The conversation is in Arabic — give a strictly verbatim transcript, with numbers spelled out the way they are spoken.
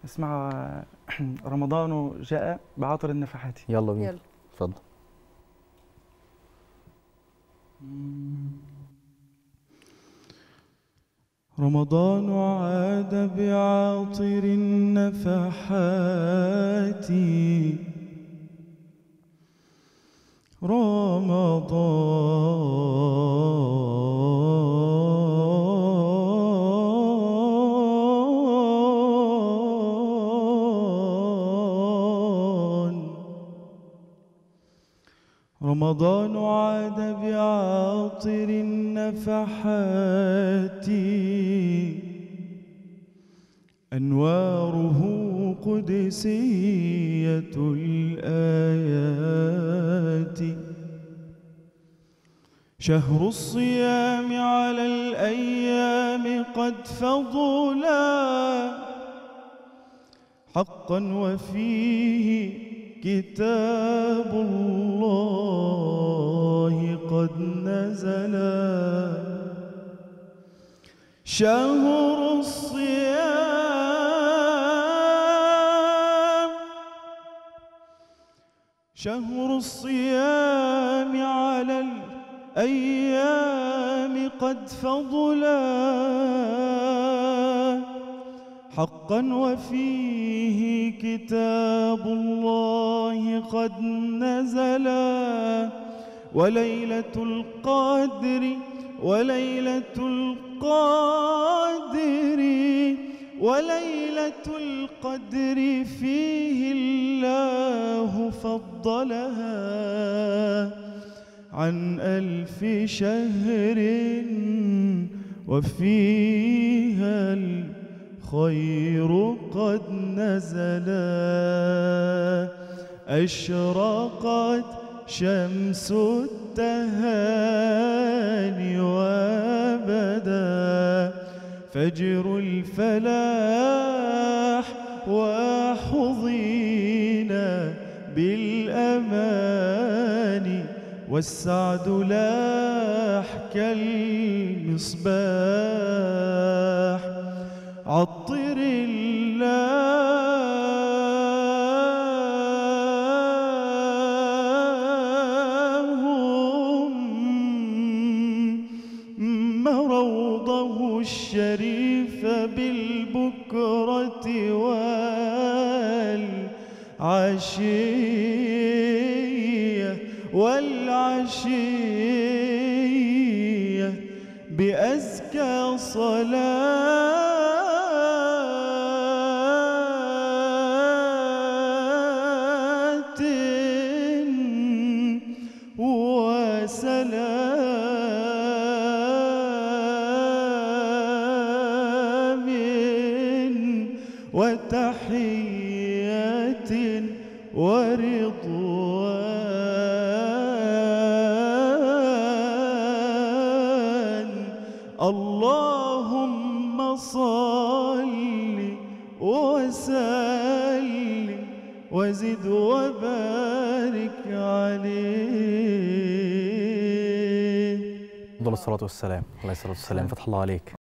اسمع. رمضان جاء بعطر النفحات. يلا بينا. يلا اتفضل. رمضان عاد بعاطر النفحات. رمضان رمضان عاد بعاطر النفحات. أنواره قدسية الآيات. شهر الصيام على الأيام قد فضلا حقا، وفيه كتاب الله قد نزلا. شهر الصيام شهر الصيام على الأيام قد فضلا حقا، وفيه كتاب الله قد نزلا. وليلة القدر وليلة القدر وليلة القدر فيه الله فضلها عن ألف شهر، وفيها الخير قد نزلا. أشرقت شمس التهاني وبدا فجر الفلاح، وحظينا بالأمان، والسعد لاح كالمصباح. عطر اللهم روضه الشريف بالبكرة والعشية والعشية بأزكى صلاة وسلام وتحية ورضوان. اللهم صل وسلم وزد وبارك عليه. أفضل الصلاة والسلام. عليه الصلاة والسلام. فتح الله عليك.